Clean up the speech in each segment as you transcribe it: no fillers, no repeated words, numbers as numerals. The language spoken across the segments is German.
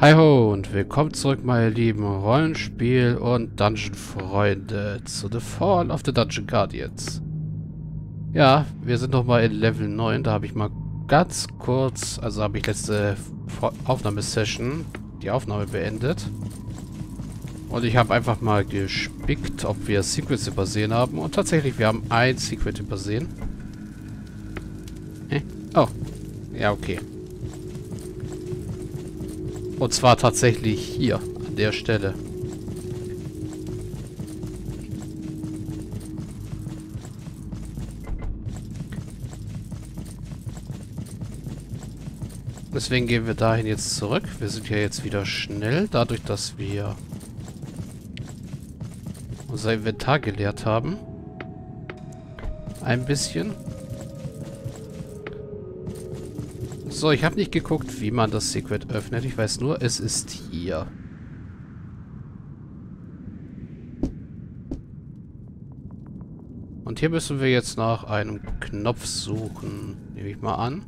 Hi ho und willkommen zurück, meine lieben Rollenspiel- und Dungeon-Freunde, zu The Fall of the Dungeon Guardians. Ja, wir sind nochmal in Level 9, da habe ich mal ganz kurz, also habe ich letzte Aufnahmesession die Aufnahme beendet. Und ich habe einfach mal gespickt, ob wir Secrets übersehen haben. Und tatsächlich, wir haben ein Secret übersehen. Oh, ja, okay. Und zwar tatsächlich hier, an der Stelle. Deswegen gehen wir dahin jetzt zurück. Wir sind ja jetzt wieder schnell, dadurch, dass wir unser Inventar geleert haben. Ein bisschen. So, ich habe nicht geguckt, wie man das Secret öffnet. Ich weiß nur, es ist hier. Und hier müssen wir jetzt nach einem Knopf suchen. Nehme ich mal an.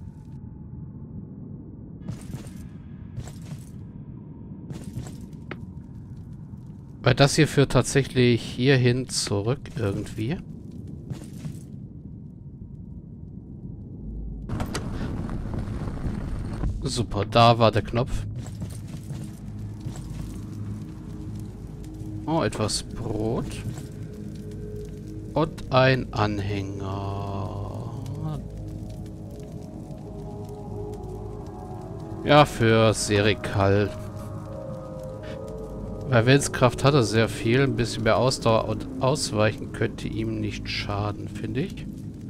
Weil das hier führt tatsächlich hierhin zurück irgendwie. Super, da war der Knopf. Oh, etwas Brot. Und ein Anhänger. Ja, für Serikal. Weil Willenskraft hat er sehr viel. Ein bisschen mehr Ausdauer und Ausweichen könnte ihm nicht schaden, finde ich.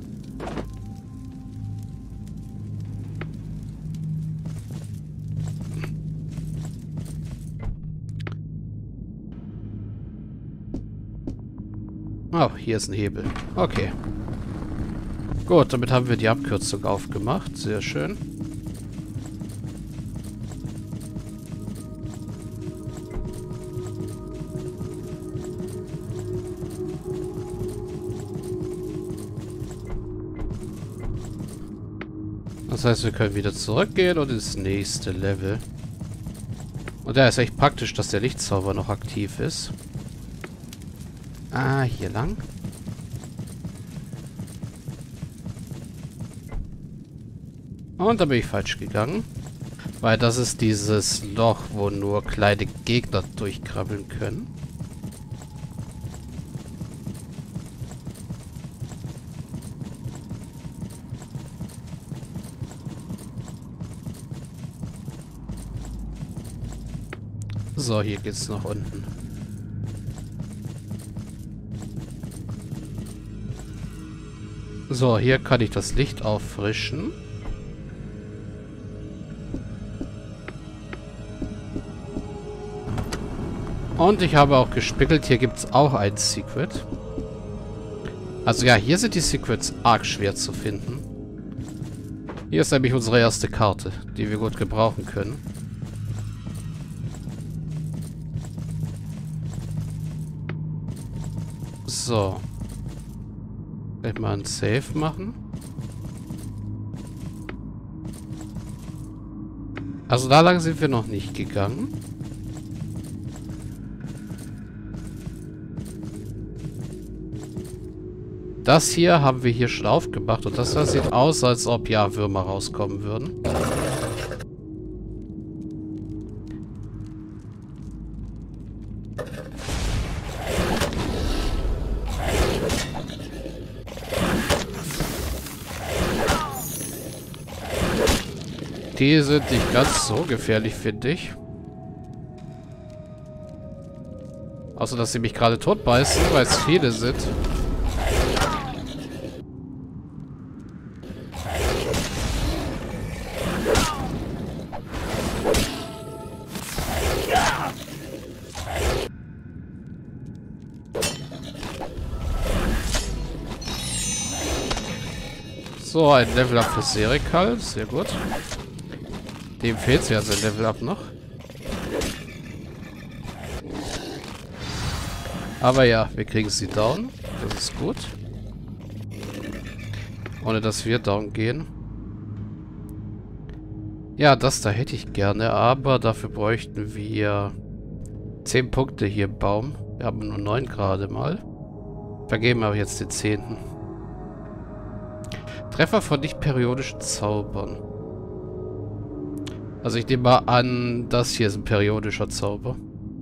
Oh, hier ist ein Hebel. Okay. Gut, damit haben wir die Abkürzung aufgemacht. Sehr schön. Das heißt, wir können wieder zurückgehen und ins nächste Level. Und da ist echt praktisch, dass der Lichtzauber noch aktiv ist. Ah, hier lang. Und da bin ich falsch gegangen. Weil das ist dieses Loch, wo nur kleine Gegner durchkrabbeln können. So, hier geht's nach unten. So, hier kann ich das Licht auffrischen. Und ich habe auch gespickelt. Hier gibt es auch ein Secret. Also ja, hier sind die Secrets arg schwer zu finden. Hier ist nämlich unsere erste Karte, die wir gut gebrauchen können. So. Gleich mal ein Save machen. Also da lang sind wir noch nicht gegangen. Das hier haben wir hier schon aufgemacht und das sieht aus, als ob ja Würmer rauskommen würden. Die sind nicht ganz so gefährlich, finde ich. Außer, dass sie mich gerade tot beißen, weil es viele sind. So, ein Level-Up für Serikal. Sehr gut. Dem fehlt ja sein Level-Up noch. Aber ja, wir kriegen sie down. Das ist gut. Ohne dass wir down gehen. Ja, das da hätte ich gerne, aber dafür bräuchten wir 10 Punkte hier im Baum. Wir haben nur 9 gerade mal. Vergeben wir jetzt den 10. Treffer von nicht periodischen Zaubern. Also ich nehme mal an, das hier ist ein periodischer Zauber.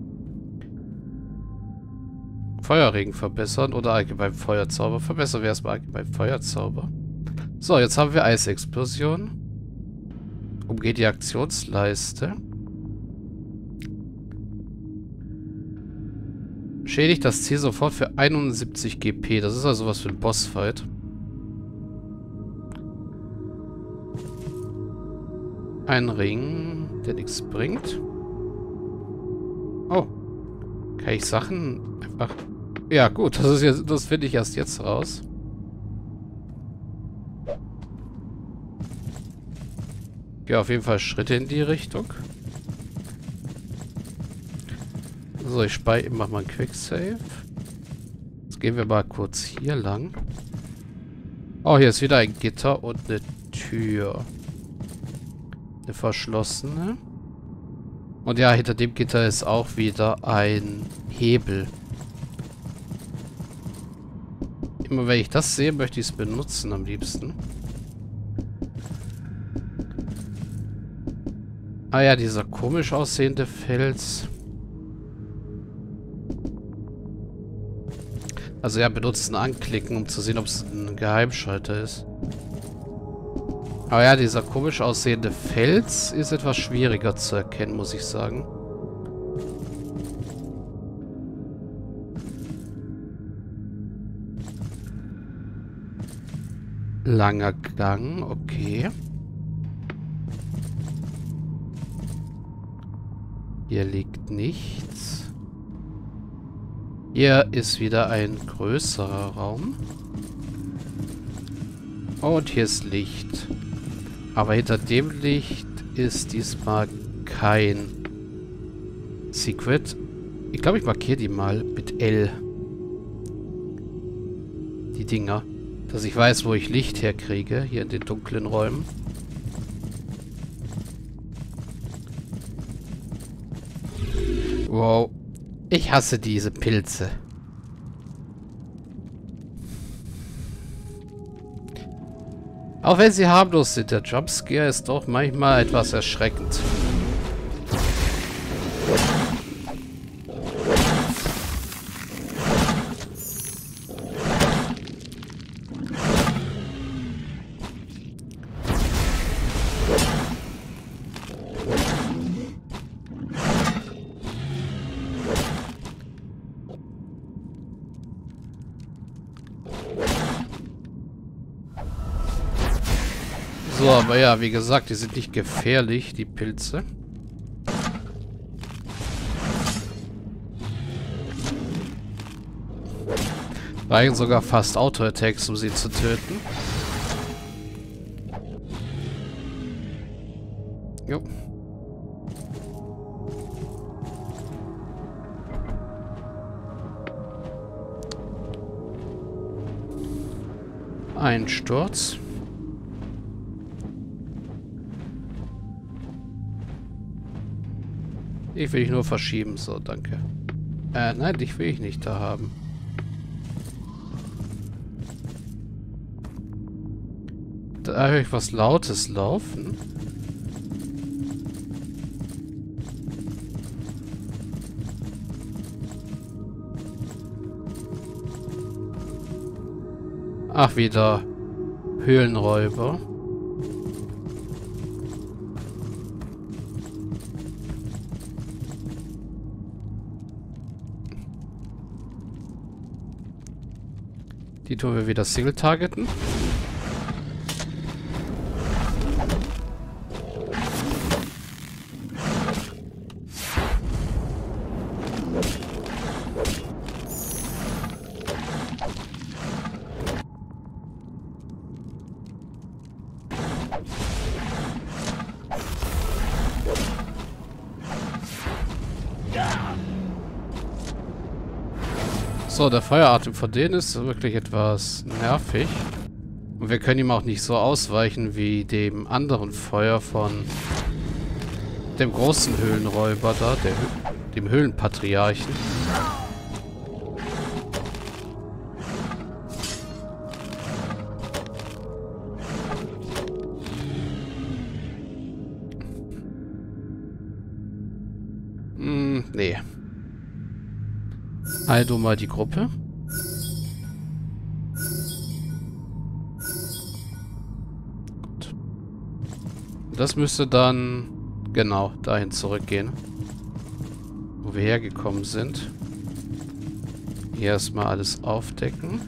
Feuerregen verbessern oder allgemein Feuerzauber. Verbessern wir erstmal allgemein Feuerzauber. So, jetzt haben wir Eisexplosion. Umgeht die Aktionsleiste. Schädigt das Ziel sofort für 71 GP. Das ist also was für ein Bossfight. Ein Ring, der nichts bringt. Oh. Kann ich Sachen einfach... Ja, gut. Das finde ich erst jetzt raus. Ja, auf jeden Fall Schritte in die Richtung. So, ich mach mal ein Quicksave. Jetzt gehen wir mal kurz hier lang. Oh, hier ist wieder ein Gitter und eine Tür. Eine verschlossene. Und ja, hinter dem Gitter ist auch wieder ein Hebel. Immer wenn ich das sehe, möchte ich es benutzen am liebsten. Ah ja, dieser komisch aussehende Fels. Also ja, benutzen, anklicken, um zu sehen, ob es ein Geheimschalter ist. Aber ja, dieser komisch aussehende Fels ist etwas schwieriger zu erkennen, muss ich sagen. Langer Gang, okay. Hier liegt nichts. Hier ist wieder ein größerer Raum. Und hier ist Licht. Aber hinter dem Licht ist diesmal kein Secret. Ich glaube, ich markiere die mal mit L. Die Dinger. Dass ich weiß, wo ich Licht herkriege. Hier in den dunklen Räumen. Wow. Ich hasse diese Pilze. Auch wenn sie harmlos sind, der Jumpscare ist doch manchmal etwas erschreckend. So, aber ja, wie gesagt, die sind nicht gefährlich, die Pilze. Reichen sogar fast Auto-Attacks, um sie zu töten. Jo. Ein Sturz. Ich will dich nur verschieben, so, danke. Nein, dich will ich nicht da haben. Da höre ich was Lautes laufen. Ach, wieder Höhlenräuber. Die tun wir wieder Single-Targeten. So, der Feueratem von denen ist wirklich etwas nervig. Und wir können ihm auch nicht so ausweichen wie dem anderen Feuer von dem großen Höhlenräuber da, dem Höhlenpatriarchen. Nee. Heil du mal die Gruppe. Gut. Das müsste dann genau dahin zurückgehen, wo wir hergekommen sind. Hier erstmal alles aufdecken.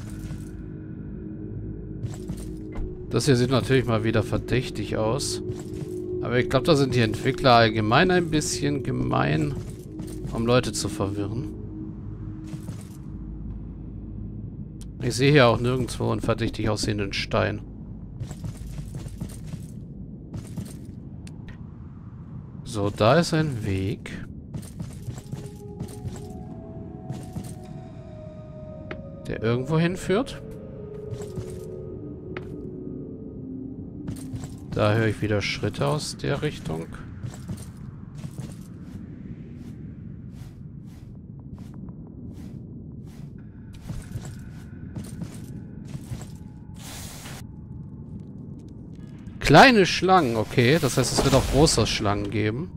Das hier sieht natürlich mal wieder verdächtig aus. Aber ich glaube, da sind die Entwickler allgemein ein bisschen gemein, um Leute zu verwirren. Ich sehe hier auch nirgendwo einen verdächtig aussehenden Stein. So, da ist ein Weg. Der irgendwo hinführt. Da höre ich wieder Schritte aus der Richtung. Kleine Schlangen, okay. Das heißt, es wird auch große Schlangen geben.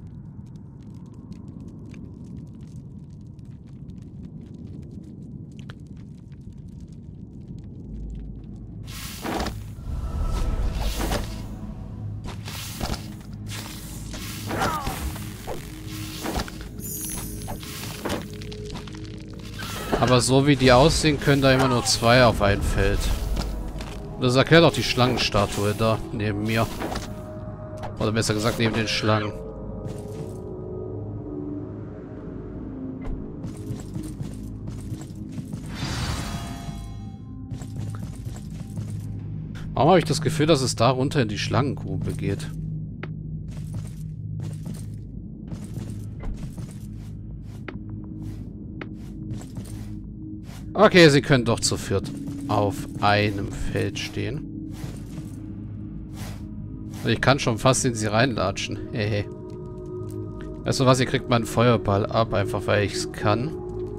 Aber so wie die aussehen, können da immer nur zwei auf ein Feld. Das erklärt auch die Schlangenstatue da neben mir. Oder besser gesagt neben den Schlangen. Warum habe ich das Gefühl, dass es da runter in die Schlangengrube geht? Okay, sie können doch zu viert auf einem Feld stehen. Ich kann schon fast in sie reinlatschen. Hehe. Weißt du was, ihr kriegt mal einen Feuerball ab, einfach weil ich es kann.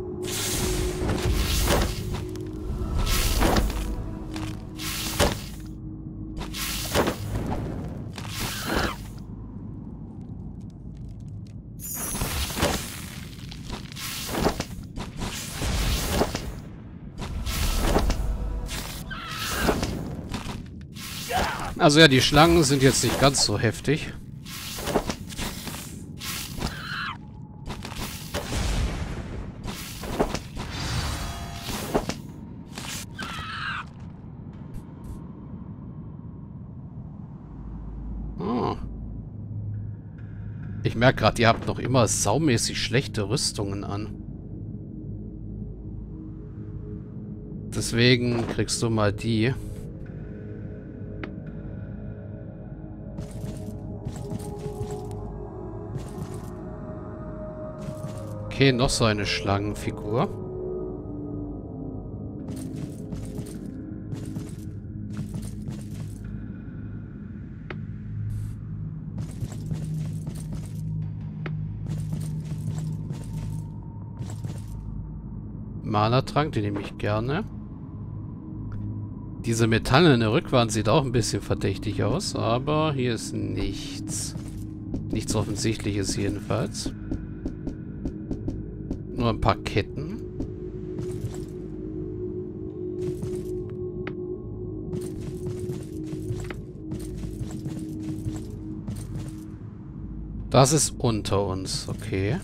Also ja, die Schlangen sind jetzt nicht ganz so heftig. Oh. Ich merke gerade, ihr habt noch immer saumäßig schlechte Rüstungen an. Deswegen kriegst du mal die. Okay, noch so eine Schlangenfigur. Mana-Trank, den nehme ich gerne. Diese metallene Rückwand sieht auch ein bisschen verdächtig aus, aber hier ist nichts. Nichts Offensichtliches jedenfalls. Nur ein paar Ketten. Das ist unter uns, okay.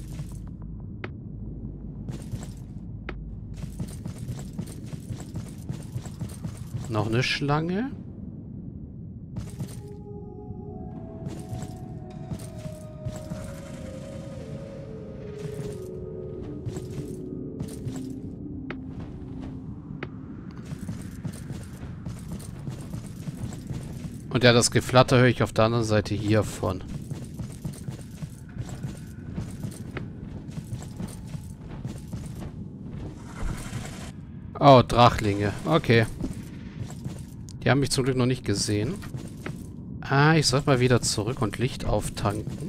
Noch eine Schlange. Und ja, das Geflatter höre ich auf der anderen Seite hiervon. Oh, Drachlinge. Okay. Die haben mich zum Glück noch nicht gesehen. Ah, ich sollte mal wieder zurück und Licht auftanken.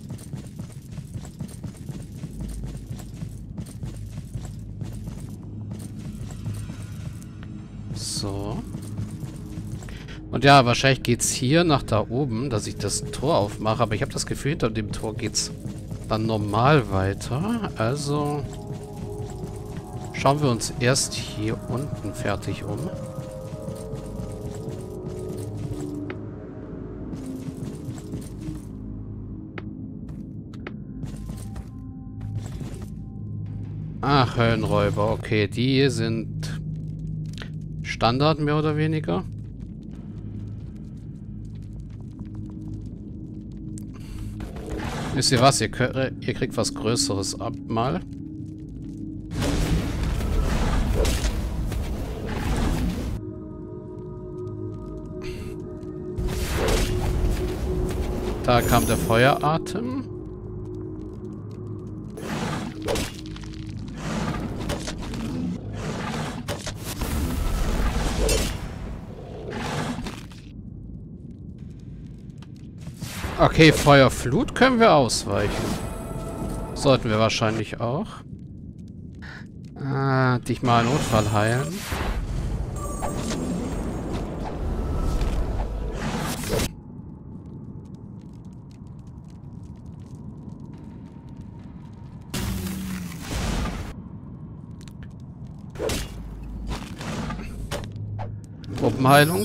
So. Und ja, wahrscheinlich geht's hier nach da oben, dass ich das Tor aufmache. Aber ich habe das Gefühl, hinter dem Tor geht's dann normal weiter. Also schauen wir uns erst hier unten fertig um. Ach, Höllenräuber. Okay, die sind Standard mehr oder weniger. Wisst ihr was? Ihr kriegt was Größeres ab mal. Da kam der Feueratem. Okay, Feuerflut können wir ausweichen. Sollten wir wahrscheinlich auch. Dich mal einen Notfall heilen. Gruppenheilung.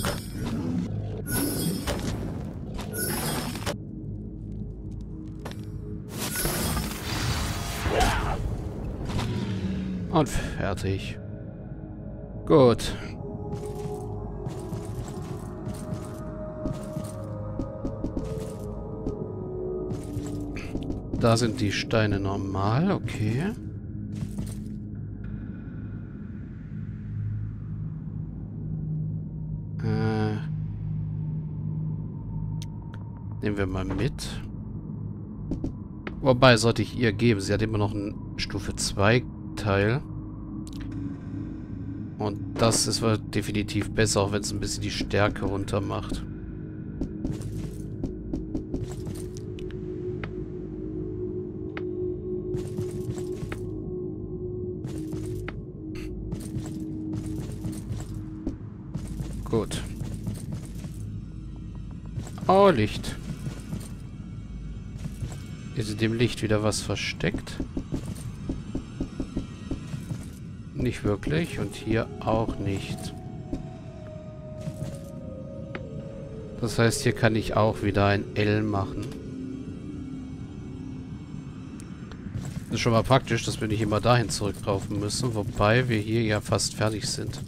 Und fertig. Gut. Da sind die Steine normal, okay. Nehmen wir mal mit. Wobei, sollte ich ihr geben. Sie hat immer noch einen Stufe 2 Teil. Und das ist definitiv besser, auch wenn es ein bisschen die Stärke runter macht. Gut. Oh, Licht. Ist in dem Licht wieder was versteckt? Nicht wirklich. Und hier auch nicht. Das heißt, hier kann ich auch wieder ein L machen. Das ist schon mal praktisch, dass wir nicht immer dahin zurücklaufen müssen. Wobei wir hier ja fast fertig sind.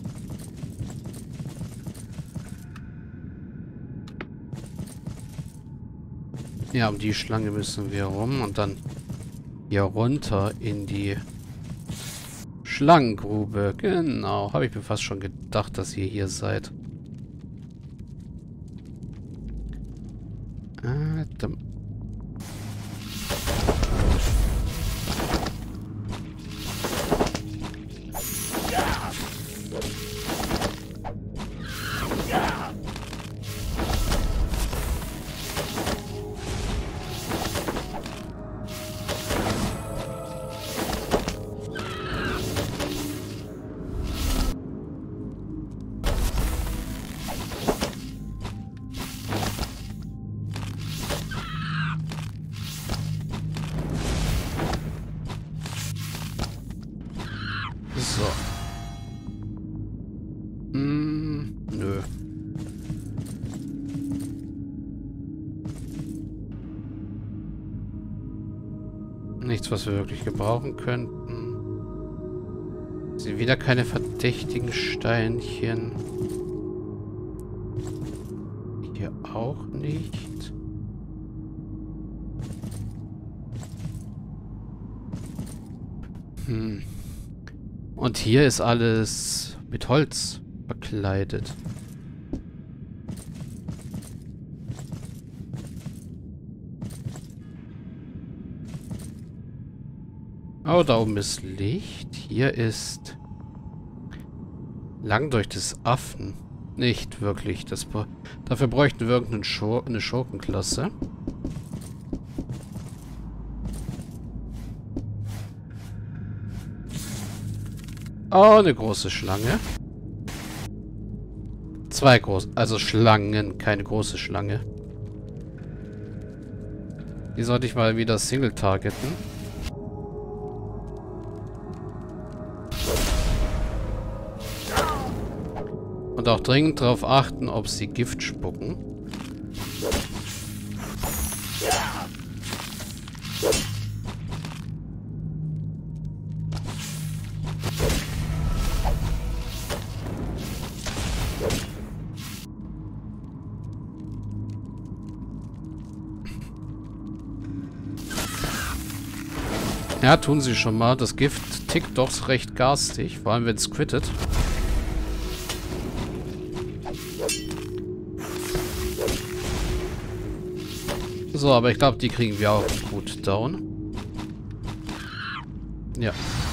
Ja, um die Schlange müssen wir rum und dann hier runter in die Schlangengrube. Genau, habe ich mir fast schon gedacht, dass ihr hier seid. So. Nö. Nichts, was wir wirklich gebrauchen könnten. Sind wieder keine verdächtigen Steinchen. Hier auch nicht. Und hier ist alles mit Holz verkleidet. Oh, da oben ist Licht. Hier ist Lang durch des Affen. nicht wirklich. Dafür bräuchten wir irgendeine eine Schurkenklasse. Oh, eine große Schlange. Zwei große, also Schlangen, keine große Schlange. Die sollte ich mal wieder Single targeten. Und auch dringend darauf achten, ob sie Gift spucken. Ja, tun sie schon mal. Das Gift tickt doch recht garstig, vor allem wenn es quittet. So, aber ich glaube, die kriegen wir auch gut down. Ja.